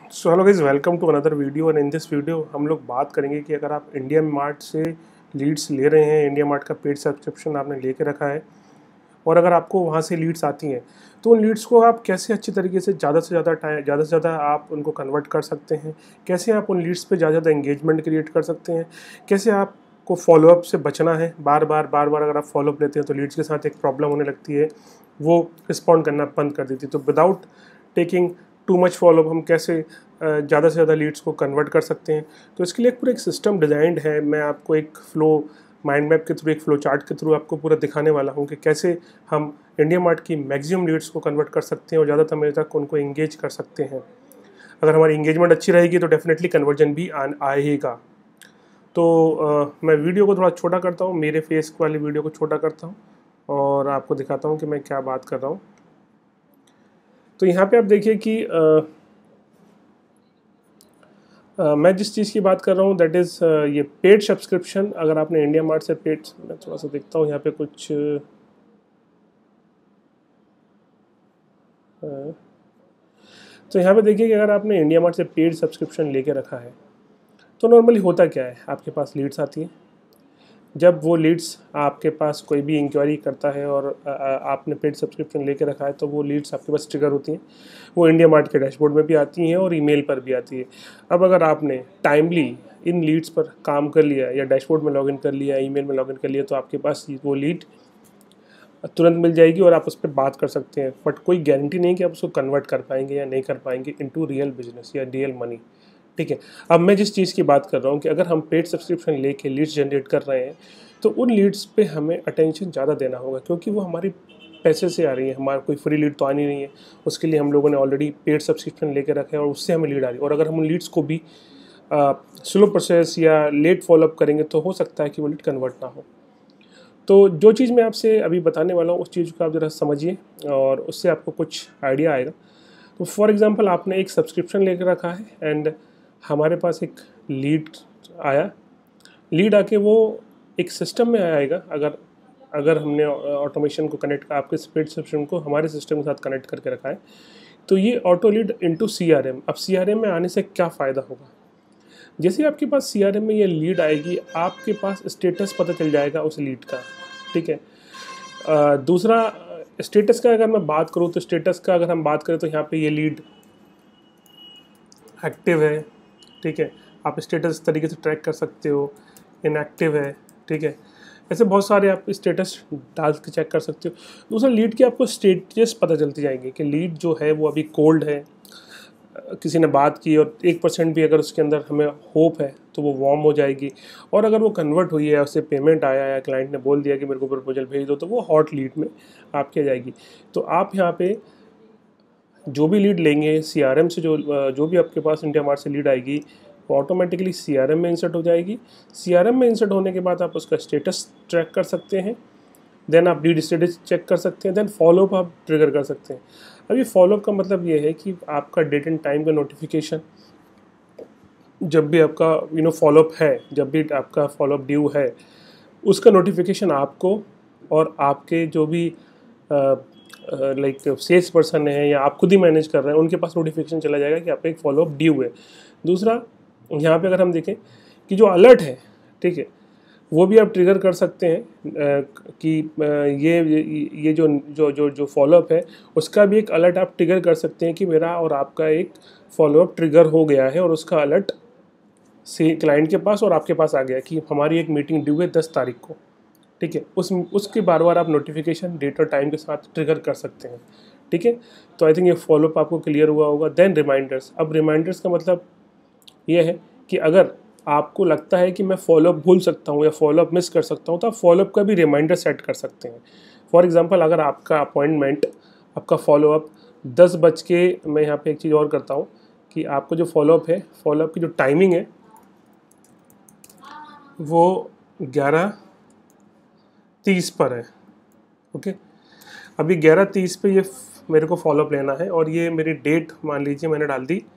So hello guys, welcome to another video. और in this video हम लोग बात करेंगे कि अगर आप इंडिया मार्ट से लीड्स ले रहे हैं, इंडिया मार्ट का पेड सब्सक्रिप्शन आपने लेके रखा है और अगर आपको वहाँ से लीड्स आती हैं तो उन लीड्स को आप कैसे अच्छी तरीके से ज़्यादा आप उनको कन्वर्ट कर सकते हैं, कैसे आप उन लीड्स पे ज़्यादा एंगेजमेंट क्रिएट कर सकते हैं, कैसे आपको फॉलोअप से बचना है। बार बार अगर आप फॉलोअप लेते हैं तो लीड्स के साथ एक प्रॉब्लम होने लगती है, वो रिस्पॉन्ड करना बंद कर देती है। तो without taking too much follow up हम कैसे ज़्यादा से ज़्यादा लीड्स को कन्वर्ट कर सकते हैं। तो इसके लिए एक सिस्टम डिज़ाइंड है। मैं आपको एक फ़्लो माइंड मैप के थ्रू, एक फ़्लो चार्ट के थ्रू आपको पूरा दिखाने वाला हूँ कि कैसे हम इंडिया मार्ट की मैक्सिमम लीड्स को कन्वर्ट कर सकते हैं और ज़्यादा समय तक उनको इंगेज कर सकते हैं। अगर हमारी इंगेजमेंट अच्छी रहेगी तो डेफिनेटली कन्वर्जन भी आएगा। तो मैं वीडियो को थोड़ा छोटा करता हूँ, मेरे फेस वाली वीडियो को छोटा करता हूँ और आपको दिखाता हूँ कि मैं क्या बात कर रहा हूँ। तो यहाँ पे आप देखिए कि मैं जिस चीज़ की बात कर रहा हूँ दैट इज़ ये पेड सब्सक्रिप्शन। अगर आपने इंडिया मार्ट से पेड, मैं थोड़ा सा देखता हूँ यहाँ पे कुछ तो यहाँ पे देखिए कि अगर आपने इंडिया मार्ट से पेड सब्सक्रिप्शन लेके रखा है तो नॉर्मली होता क्या है, आपके पास लीड्स आती हैं। जब वो लीड्स आपके पास कोई भी इंक्वायरी करता है और आपने पेड सब्सक्रिप्शन लेके रखा है तो वो लीड्स आपके पास ट्रिगर होती हैं। वो इंडिया मार्ट के डैशबोर्ड में भी आती हैं और ईमेल पर भी आती है। अब अगर आपने टाइमली इन लीड्स पर काम कर लिया या डैशबोर्ड में लॉगिन कर लिया, ईमेल में लॉगिन कर लिया, तो आपके पास वो लीड तुरंत मिल जाएगी और आप उस पर बात कर सकते हैं। बट कोई गारंटी नहीं कि आप उसको कन्वर्ट कर पाएंगे या नहीं कर पाएंगे इनटू रियल बिजनेस या रियल मनी। ठीक है। अब मैं जिस चीज़ की बात कर रहा हूँ कि अगर हम पेड सब्सक्रिप्शन लेके लीड्स जनरेट कर रहे हैं तो उन लीड्स पे हमें अटेंशन ज़्यादा देना होगा, क्योंकि वो हमारी पैसे से आ रही है। हमारा कोई फ्री लीड तो आनी नहीं है, उसके लिए हम लोगों ने ऑलरेडी पेड सब्सक्रिप्शन लेके रखे हैं और उससे हमें लीड आ रही है। और अगर हम उन लीड्स को भी स्लो प्रोसेस या लेट फॉलोअप करेंगे तो हो सकता है कि वो लीड कन्वर्ट ना हो। तो जो चीज़ मैं आपसे अभी बताने वाला हूँ उस चीज़ को आप ज़रा समझिए और उससे आपको कुछ आइडिया आएगा। तो फॉर एग्ज़ाम्पल आपने एक सब्सक्रिप्शन लेकर रखा है एंड हमारे पास एक लीड आया। लीड आके वो एक सिस्टम में आएगा। अगर अगर हमने ऑटोमेशन को कनेक्ट, आपके पेड सब्सक्रिप्शन को हमारे सिस्टम के साथ कनेक्ट करके रखा है तो ये ऑटो लीड इनटू CRM। अब CRM में आने से क्या फ़ायदा होगा, जैसे आपके पास CRM में ये लीड आएगी आपके पास स्टेटस पता चल जाएगा उस लीड का। ठीक है। दूसरा, स्टेटस का अगर मैं बात करूँ तो स्टेटस का अगर हम बात करें तो यहाँ पे ये लीड एक्टिव है। ठीक है, आप स्टेटस तरीके से ट्रैक कर सकते हो। इनएक्टिव है। ठीक है, ऐसे बहुत सारे आप स्टेटस डाल के चेक कर सकते हो। दूसरा, लीड की आपको स्टेटस पता चलती जाएंगी कि लीड जो है वो अभी कोल्ड है, किसी ने बात की और 1% भी अगर उसके अंदर हमें होप है तो वो वार्म हो जाएगी। और अगर वो कन्वर्ट हुई है, उससे पेमेंट आया या क्लाइंट ने बोल दिया कि मेरे को प्रपोजल भेज दो, तो वो हॉट लीड में आपके जाएगी। तो आप यहाँ पे जो भी लीड लेंगे CRM से, जो भी आपके पास इंडिया मार्ट से लीड आएगी वो ऑटोमेटिकली CRM में इंसर्ट हो जाएगी। CRM में इंसर्ट होने के बाद आप उसका स्टेटस ट्रैक कर सकते हैं। देन आप लीड स्टेटस चेक कर सकते हैं। देन फॉलोअप आप ट्रिगर कर सकते हैं। अब ये फॉलोअप का मतलब ये है कि आपका डेट एंड टाइम का नोटिफिकेशन, जब भी आपका फॉलोअप है, जब भी आपका फॉलोअप ड्यू है, उसका नोटिफिकेशन आपको और आपके जो भी लाइक सेल्स पर्सन है या आप खुद ही मैनेज कर रहे हैं उनके पास नोटिफिकेशन चला जाएगा कि आपका एक फॉलोअप ड्यू है। दूसरा, यहाँ पे अगर हम देखें कि जो अलर्ट है, ठीक है, वो भी आप ट्रिगर कर सकते हैं कि ये जो फॉलोअप है उसका भी एक अलर्ट आप ट्रिगर कर सकते हैं कि मेरा और आपका एक फॉलोअप ट्रिगर हो गया है और उसका अलर्ट से क्लाइंट के पास और आपके पास आ गया कि हमारी एक मीटिंग ड्यू है 10 तारीख को। ठीक है, उसके बार बार आप नोटिफिकेशन डेट और टाइम के साथ ट्रिगर कर सकते हैं। ठीक है, तो आई थिंक ये फॉलोअप आपको क्लियर हुआ होगा। Then reminders. अब रिमाइंडर्स का मतलब ये है कि अगर आपको लगता है कि मैं फॉलोअप भूल सकता हूँ या फॉलोअप मिस कर सकता हूँ तो आप फॉलोअप का भी रिमाइंडर सेट कर सकते हैं। फॉर एग्जांपल, अगर आपका अपॉइंटमेंट, आपका फॉलोअप 10 बज के, मैं यहाँ पे एक चीज़ और करता हूँ कि आपको जो फॉलोअप है, फॉलोअप की जो टाइमिंग है वो 11:30 पर है। ओके, अभी 11:30 पे ये मेरे को फॉलोअप लेना है और ये मेरी डेट मान लीजिए मैंने डाल दी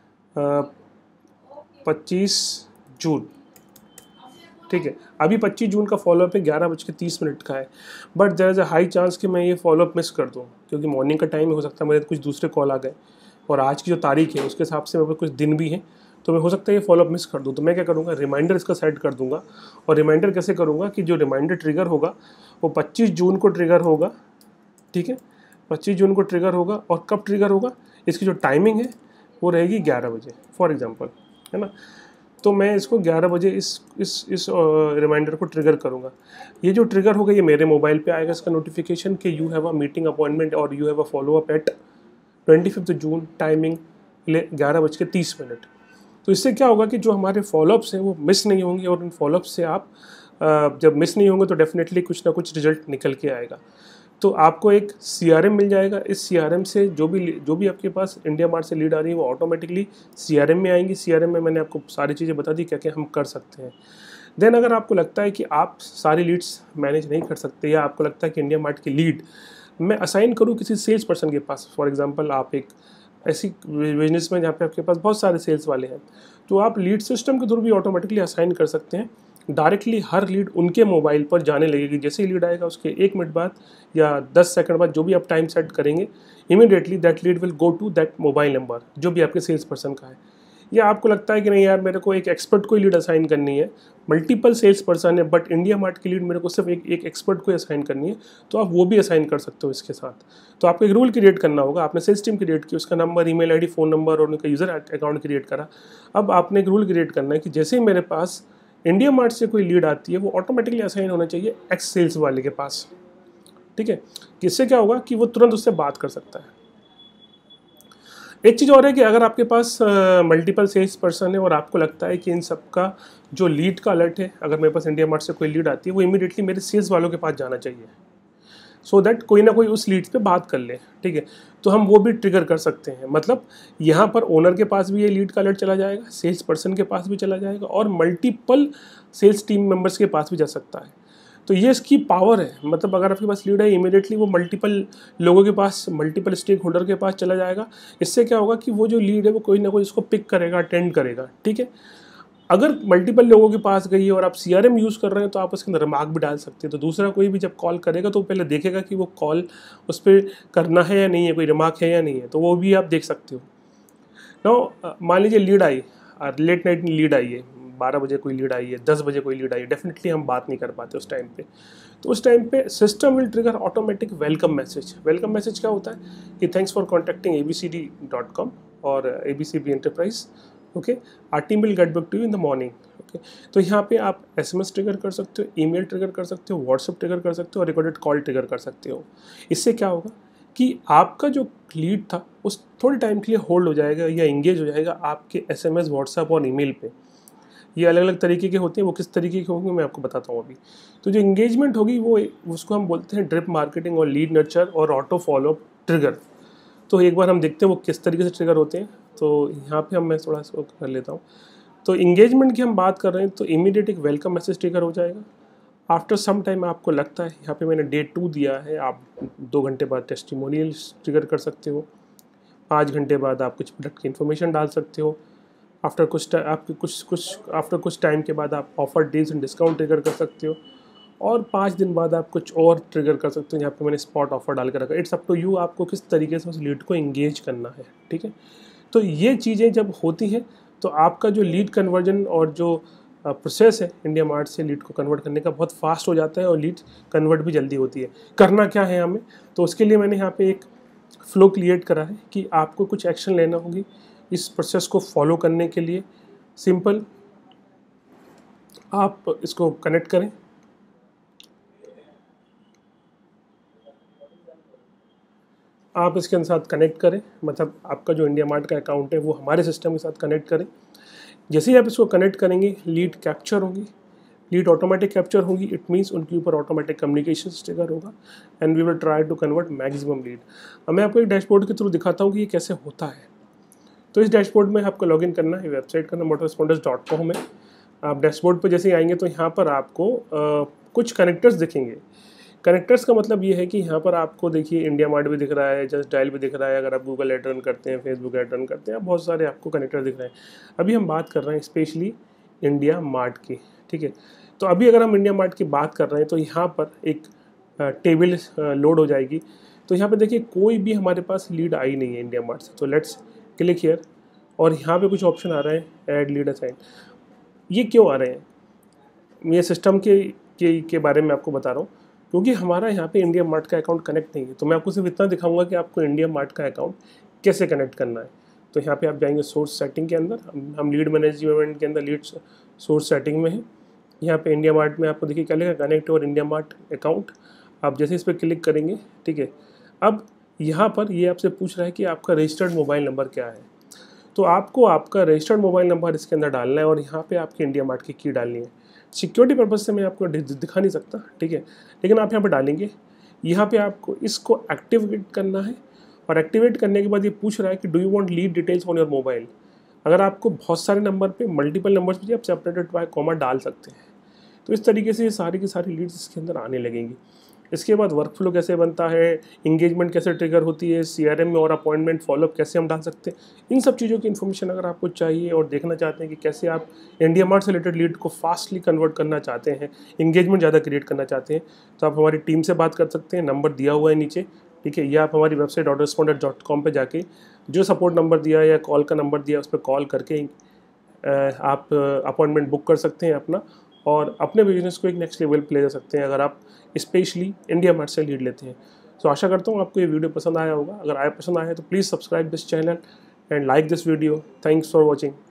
25 जून। ठीक है, अभी 25 जून का फॉलोअप है, 11:30 का है। But there is a high chance कि मैं ये फॉलोअप मिस कर दूँ, क्योंकि मॉर्निंग का टाइम हो सकता है मेरे कुछ दूसरे कॉल आ गए और आज की जो तारीख है उसके हिसाब से मेरे पास कुछ दिन भी हैं, तो मैं हो सकता है ये फॉलोअप मिस कर दूँ। तो मैं क्या करूँगा, रिमाइंडर इसका सेट कर दूँगा। और रिमाइंडर कैसे करूँगा कि जो रिमाइंडर ट्रिगर होगा वो 25 जून को ट्रिगर होगा, ठीक है, 25 जून को ट्रिगर होगा। और कब ट्रिगर होगा, इसकी जो टाइमिंग है वो रहेगी 11 बजे फॉर एग्जांपल, है ना। तो मैं इसको 11 बजे इस रिमाइंडर को ट्रिगर करूँगा। ये जो ट्रिगर होगा ये मेरे मोबाइल पे आएगा इसका नोटिफिकेशन कि you have a meeting appointment और you have a follow up at 25 June, timing 11:30। तो इससे क्या होगा कि जो हमारे फॉलोअप्स हैं वो मिस नहीं होंगे, और इन फॉलोअप्स से आप जब मिस नहीं होंगे तो डेफिनेटली कुछ ना कुछ रिजल्ट निकल के आएगा। तो आपको एक CRM मिल जाएगा। इस CRM से जो भी आपके पास इंडिया मार्ट से लीड आ रही है वो ऑटोमेटिकली CRM में आएंगी। CRM में मैंने आपको सारी चीज़ें बता दी क्या क्या हम कर सकते हैं। देन अगर आपको लगता है कि आप सारी लीड्स मैनेज नहीं कर सकते, या आपको लगता है कि इंडिया मार्ट की लीड मैं असाइन करूँ किसी सेल्स पर्सन के पास, फॉर एग्जांपल आप एक ऐसी बिजनेस में जहाँ पे आपके पास बहुत सारे सेल्स वाले हैं, तो आप लीड सिस्टम के थ्रू भी ऑटोमेटिकली असाइन कर सकते हैं। डायरेक्टली हर लीड उनके मोबाइल पर जाने लगेगी। जैसे ही लीड आएगा उसके 1 मिनट बाद या 10 सेकंड बाद, जो भी आप टाइम सेट करेंगे, immediately that lead will go to that mobile number जो भी आपके सेल्स पर्सन का है। या आपको लगता है कि नहीं यार, मेरे को एक एक्सपर्ट को ही लीड असाइन करनी है, मल्टीपल सेल्स पर्सन है बट इंडिया मार्ट की लीड मेरे को सिर्फ एक एक्सपर्ट को ही असाइन करनी है, तो आप वो भी असाइन कर सकते हो इसके साथ। तो आपको एक रूल क्रिएट करना होगा। आपने सेल्स टीम क्रिएट की, उसका number, email ID, phone number और उनका यूज़र अकाउंट क्रिएट करा। अब आपने एक रूल क्रिएट करना है कि जैसे ही मेरे पास इंडिया मार्ट से कोई लीड आती है वो ऑटोमेटिकली असाइन होना चाहिए एक्स सेल्स वाले के पास, ठीक है। इससे क्या होगा कि वो तुरंत उससे बात कर सकता है। एक चीज़ और है कि अगर आपके पास मल्टीपल सेल्स पर्सन है और आपको लगता है कि इन सब का जो लीड का अलर्ट है, अगर मेरे पास इंडिया मार्ट से कोई लीड आती है वो इमीडिएटली मेरे सेल्स वालों के पास जाना चाहिए, सो दैट कोई ना कोई उस लीड पे बात कर ले, ठीक है। तो हम वो भी ट्रिगर कर सकते हैं। मतलब यहाँ पर ओनर के पास भी ये लीड का अलर्ट चला जाएगा, सेल्स पर्सन के पास भी चला जाएगा, और मल्टीपल सेल्स टीम मेंबर्स के पास भी जा सकता है। तो ये इसकी पावर है। मतलब अगर आपके पास लीड है, इमीडिएटली वो मल्टीपल लोगों के पास, मल्टीपल स्टेक होल्डर के पास चला जाएगा। इससे क्या होगा कि वो जो लीड है वो कोई ना कोई उसको पिक करेगा, अटेंड करेगा, ठीक है। अगर मल्टीपल लोगों के पास गई है और आप CRM यूज़ कर रहे हैं तो आप उसके अंदर रिमार्क भी डाल सकते हैं। तो दूसरा कोई भी जब कॉल करेगा तो पहले देखेगा कि वो कॉल उस पर करना है या नहीं है, कोई रिमार्क है या नहीं है, तो वो भी आप देख सकते हो। नो मान लीजिए लीड आई, लेट नाइट लीड आई है, 12 बजे कोई लीड आई है, 10 बजे कोई लीड आई है, डेफिनेटली हम बात नहीं कर पाते उस टाइम पे। तो उस टाइम पे system will trigger automatic welcome message. Welcome message क्या होता है कि थैंक्स फॉर कॉन्टैक्टिंग abcd.com और ABCD enterprise, okay, our team will get back to you in the morning, okay. तो यहाँ पे आप SMS ट्रिगर कर सकते हो, ईमेल ट्रिगर कर सकते हो, व्हाट्सएप ट्रिगर कर सकते हो, और रिकॉर्डेड कॉल ट्रिगर कर सकते हो। इससे क्या होगा कि आपका जो लीड था उस थोड़े टाइम के लिए होल्ड हो जाएगा या इंगेज हो जाएगा आपके SMS, व्हाट्सएप और ईमेल पे। ये अलग अलग तरीके के होते हैं, वो किस तरीके के होंगे मैं आपको बताता हूँ अभी। तो जो इंगेजमेंट होगी वो उसको हम बोलते हैं ड्रिप मार्केटिंग और लीड नर्चर और ऑटो फॉलोअप ट्रिगर। तो एक बार हम देखते हैं वो किस तरीके से ट्रिगर होते हैं। तो यहाँ पे मैं थोड़ा सा कर लेता हूँ। तो इंगेजमेंट की हम बात कर रहे हैं तो इमीडिएट एक वेलकम मैसेज ट्रिगर हो जाएगा। आफ्टर सम टाइम आपको लगता है, यहाँ पे मैंने डे 2 दिया है, आप 2 घंटे बाद टेस्टिमोनियल ट्रिगर कर सकते हो, 5 घंटे बाद आप कुछ प्रोडक्ट की इन्फॉर्मेशन डाल सकते हो, आफ्टर कुछ टाइम के बाद आप offer deals and discount trigger कर सकते हो, और 5 दिन बाद आप कुछ और ट्रिगर कर सकते हो। यहाँ पे मैंने स्पॉट ऑफर डाल के रखा। इट्स अप टू यू, आपको किस तरीके से उस लीड को इंगेज करना है, ठीक है। तो ये चीज़ें जब होती हैं तो आपका जो लीड कन्वर्जन और जो प्रोसेस है इंडिया मार्ट से लीड को कन्वर्ट करने का बहुत फास्ट हो जाता है, और लीड कन्वर्ट भी जल्दी होती है। करना क्या है हमें, तो उसके लिए मैंने यहाँ पे एक फ्लो क्रिएट करा है कि आपको कुछ एक्शन लेना होगी इस प्रोसेस को फॉलो करने के लिए। सिंपल, आप इसको कनेक्ट करें, आप इसके साथ कनेक्ट करें, मतलब आपका जो इंडिया मार्ट का अकाउंट है वो हमारे सिस्टम के साथ कनेक्ट करें। जैसे ही आप इसको कनेक्ट करेंगे लीड कैप्चर होगी, लीड ऑटोमेटिक कैप्चर होगी। इट मीन्स उनके ऊपर ऑटोमेटिक कम्युनिकेशन ट्रिगर होगा and we will try to convert maximum lead. अब मैं आपको एक डैशबोर्ड के थ्रू दिखाता हूँ कि ये कैसे होता है। तो इस डैशबोर्ड में आपको लॉगिन करना है, वेबसाइट का नाम autoresponders.com है। आप डैशबोर्ड पर जैसे ही आएंगे तो यहाँ पर आपको कुछ कनेक्टर्स दिखेंगे। कनेक्टर्स का मतलब ये है कि यहाँ पर आपको देखिए इंडिया मार्ट भी दिख रहा है, जस्ट डायल भी दिख रहा है, अगर आप गूगल ऐड रन करते हैं, फेसबुक ऐड रन करते हैं, बहुत सारे आपको कनेक्टर दिख रहे हैं। अभी हम बात कर रहे हैं स्पेशली इंडिया मार्ट की, ठीक है। तो अभी अगर हम इंडिया मार्ट की बात कर रहे हैं तो यहाँ पर एक टेबल लोड हो जाएगी। तो यहाँ पर देखिए कोई भी हमारे पास लीड आई नहीं है इंडिया मार्ट से। तो लेट्स क्लिक हियर, और यहाँ पे कुछ ऑप्शन आ रहे हैं ऐड लीड असाइन। ये क्यों आ रहे हैं? ये सिस्टम के बारे में आपको बता रहा हूँ, क्योंकि हमारा यहाँ पे इंडिया मार्ट का अकाउंट कनेक्ट नहीं है। तो मैं आपको सिर्फ इतना दिखाऊंगा कि आपको इंडिया मार्ट का अकाउंट कैसे कनेक्ट करना है। तो यहाँ पे आप जाएंगे सोर्स सेटिंग के अंदर, हम लीड मैनेजमेंट के अंदर लीड सोर्स सेटिंग में है। यहाँ पे इंडिया मार्ट में आपको देखिए क्या लिखा, कनेक्ट और इंडिया मार्ट अकाउंट। आप जैसे इस पर क्लिक करेंगे, ठीक है, अब यहाँ पर ये आपसे पूछ रहा है कि आपका रजिस्टर्ड मोबाइल नंबर क्या है। तो आपको आपका रजिस्टर्ड मोबाइल नंबर इसके अंदर डालना है और यहाँ पे आपके इंडिया मार्ट की की डालनी है। सिक्योरिटी पर्पज़ से मैं आपको दिखा नहीं सकता, ठीक है, लेकिन आप यहाँ पे डालेंगे। यहाँ पे आपको इसको एक्टिवेट करना है, और एक्टिवेट करने के बाद ये पूछ रहा है कि do you want lead details on your mobile. अगर आपको बहुत सारे नंबर पे, मल्टीपल नंबर्स पे आप सेपरेटेड बाय कॉमा डाल सकते हैं। तो इस तरीके से ये सारी की सारी लीड्स इसके अंदर आने लगेंगी। इसके बाद वर्कफ्लो कैसे बनता है, इंगेजमेंट कैसे ट्रिगर होती है, CRM में और अपॉइंटमेंट फॉलोअप कैसे हम डाल सकते हैं, इन सब चीज़ों की इन्फॉर्मेशन अगर आपको चाहिए और देखना चाहते हैं कि कैसे आप इंडिया मार्ट से रिलेटेड लीड को फास्टली कन्वर्ट करना चाहते हैं, इंगेजमेंट ज़्यादा क्रिएट करना चाहते हैं, तो आप हमारी टीम से बात कर सकते हैं। नंबर दिया हुआ है नीचे, ठीक है, या आप हमारी वेबसाइट autoresponder.com पे जाके जो सपोर्ट नंबर दिया है या कॉल का नंबर दिया है उस पर कॉल करके आप अपॉइंटमेंट बुक कर सकते हैं अपना, और अपने बिजनेस को एक नेक्स्ट लेवल पे ले जा सकते हैं अगर आप स्पेशली इंडिया मार्ट से लीड लेते हैं। तो आशा करता हूँ आपको ये वीडियो पसंद आया होगा। अगर आया पसंद आया है तो please subscribe this channel and like this video. Thanks for watching.